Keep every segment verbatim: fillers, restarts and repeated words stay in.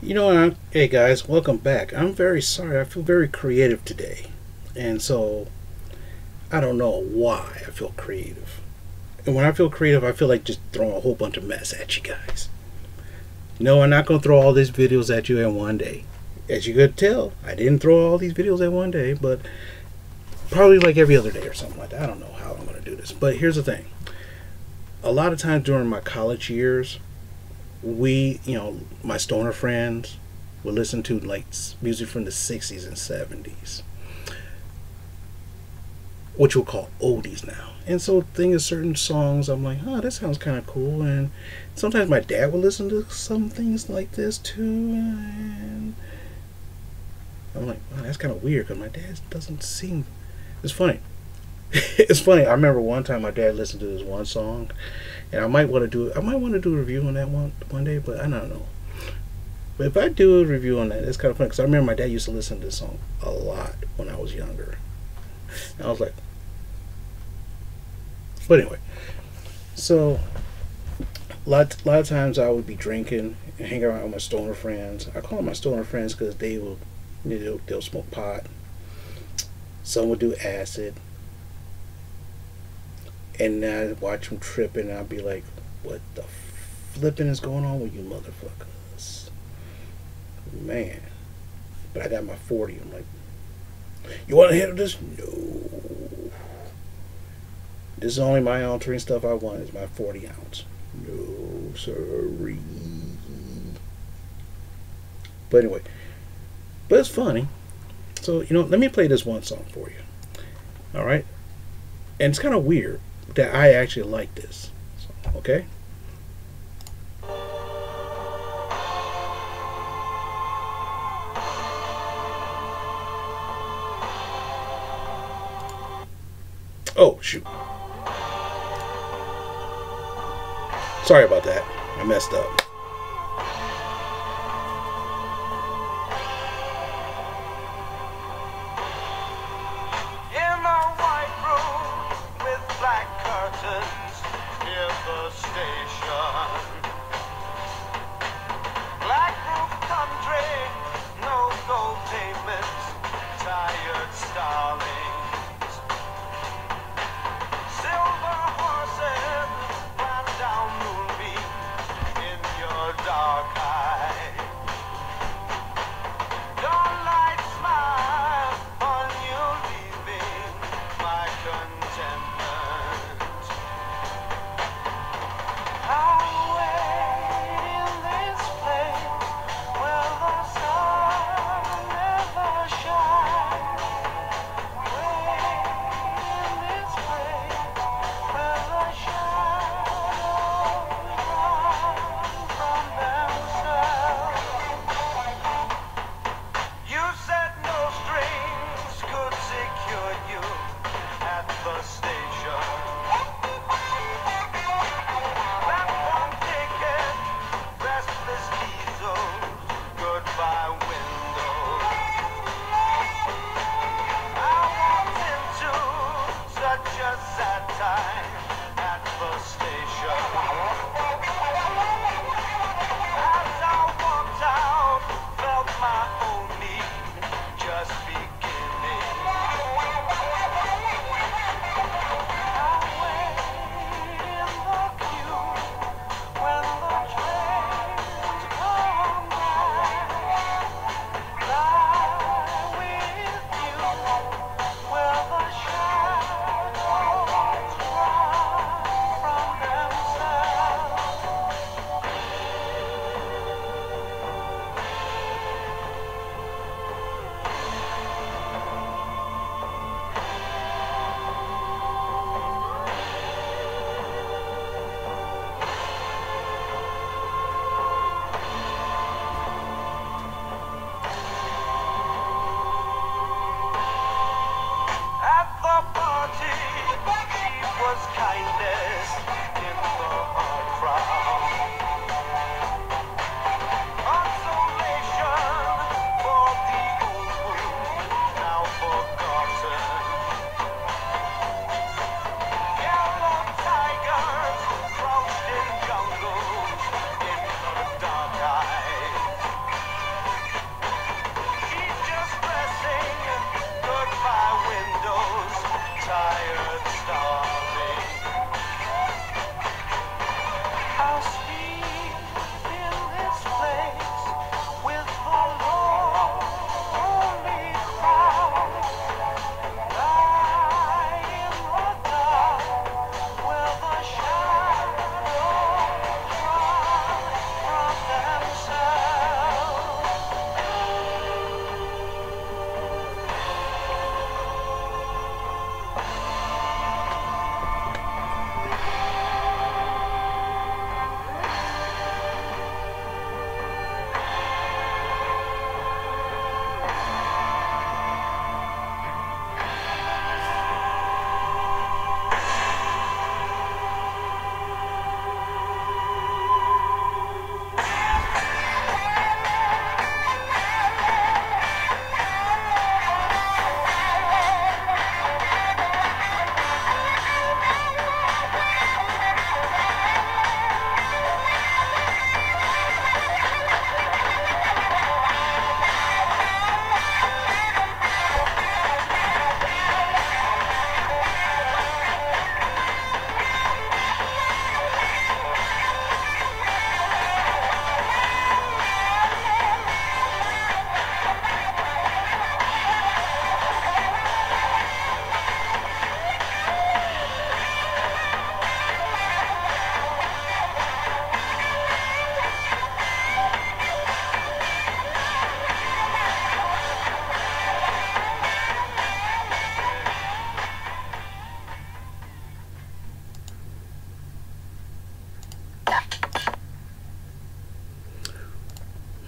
You know, I'm, hey guys, welcome back. I'm very sorry. I feel very creative today. And so, I don't know why I feel creative. And when I feel creative, I feel like just throwing a whole bunch of mess at you guys. No, I'm not going to throw all these videos at you in one day. As you could tell, I didn't throw all these videos in one day, but probably like every other day or something like that. I don't know how I'm going to do this. But here's the thing. A lot of times during my college years, we, you know, my stoner friends would listen to like music from the sixties and seventies, which we'll call oldies now. And so, the thing is, certain songs, I'm like, oh, that sounds kind of cool. And sometimes my dad would listen to some things like this too. And I'm like, wow, that's kind of weird because my dad doesn't seem. It's funny. It's funny. I remember one time my dad listened to this one song, and I might want to do. I might want to do a review on that one one day, but I don't know. But if I do a review on that, it's kind of funny because I remember my dad used to listen to this song a lot when I was younger, and I was like, but anyway, so a lot, a lot of times I would be drinking and hang around with my stoner friends. I call them my stoner friends because they will, you know, they'll smoke pot. Some would do acid. And I'd watch them tripping, and I'd be like, what the flipping is going on with you motherfuckers? Man. But I got my forty. I'm like, you want to handle this? No. This is only my altering stuff I want is my forty ounce. No, sorry. But anyway. But it's funny. So, you know, let me play this one song for you. Alright? And it's kind of weird that I actually like this. Okay? Oh, shoot. Sorry about that. I messed up.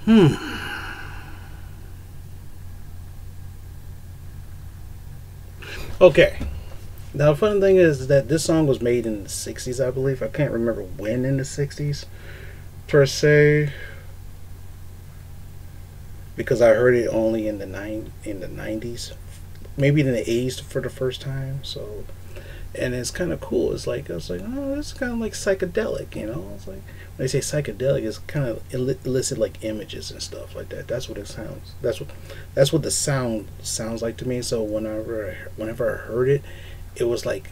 Hmm. Okay. Now, the funny thing is that this song was made in the sixties, I believe. I can't remember when in the sixties, per se, because I heard it only in the nine in the nineties, maybe in the eighties for the first time. So, and it's kind of cool. It's like I was like, oh, this is kind of like psychedelic, you know. It's like when they say psychedelic, it's kind of illicit like images and stuff like that. That's what it sounds. That's what that's what the sound sounds like to me. So whenever whenever I heard it, it was like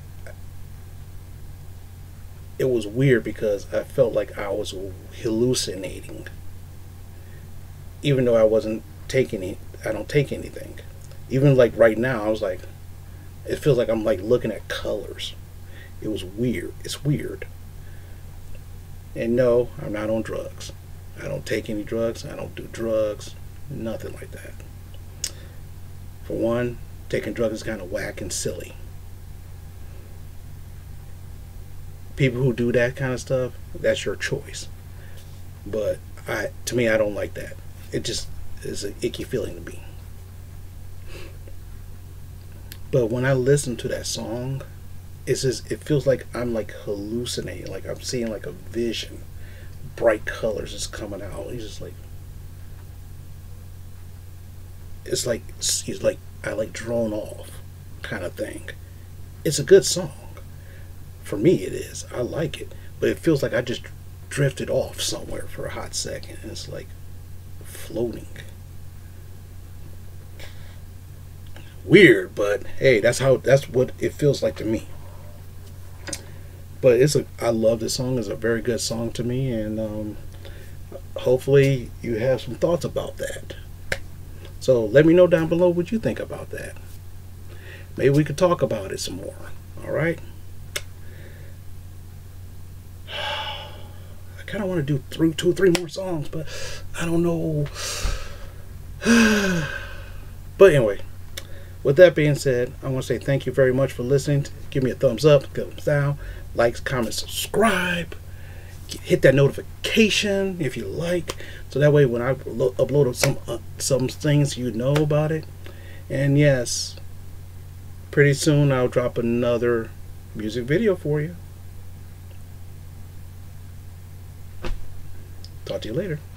it was weird because I felt like I was hallucinating, even though I wasn't taking it. I don't take anything. Even like right now, I was like, it feels like I'm like looking at colors. It was weird. It's weird. And no, I'm not on drugs. I don't take any drugs. I don't do drugs. Nothing like that. For one, taking drugs is kind of whack and silly. People who do that kind of stuff, that's your choice. But I, to me, I don't like that. It just is an icky feeling to me. But when I listen to that song, it's just it feels like I'm like hallucinating, like I'm seeing like a vision, bright colors is coming out. It's just like it's like it's like I like drone off kind of thing. It's a good song. For me, it is. I like it, but it feels like I just drifted off somewhere for a hot second, and it's like floating. Weird, but hey, that's how that's what it feels like to me. But it's a I love this song. It's a very good song to me, and um, hopefully you have some thoughts about that. So let me know down below what you think about that. Maybe we could talk about it some more. All right. I kind of want to do three, two or three more songs, but I don't know. But anyway. With that being said, I want to say thank you very much for listening. Give me a thumbs up, thumbs down, likes, comments, subscribe. Hit that notification if you like, so that way when I upload some uh, some things, you know about it. And yes, pretty soon I'll drop another music video for you. Talk to you later.